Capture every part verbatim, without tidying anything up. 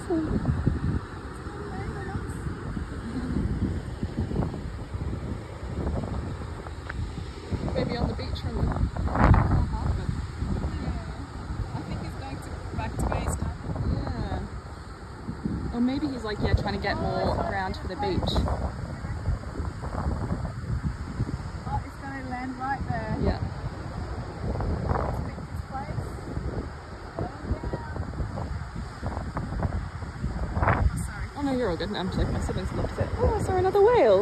awesome. Maybe on the beach from the apartment. Yeah. I think he's going to back to where he started. Yeah. Or maybe he's like, yeah, trying to get more ground for the beach. Oh, it's going to land right there. Yeah. Oh no, you're all good. No, I'm just like, my siblings looked at it. Oh, I saw another whale.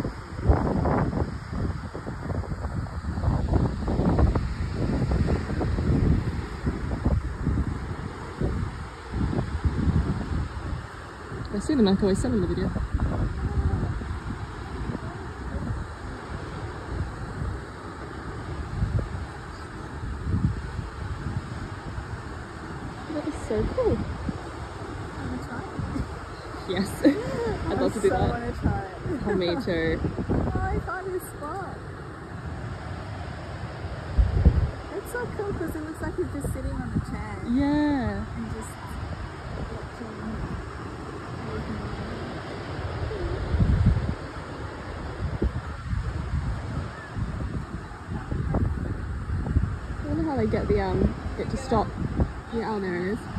If I see them, I can always send them the video. That is so cool. Yes, I'd love to do so that. Want to try it. Oh, me too. Oh, I found his spot. It's so cool because it looks like he's just sitting on a chair. Yeah. And just watching. I wonder how they get the um get to stop. Yeah, oh, there it is.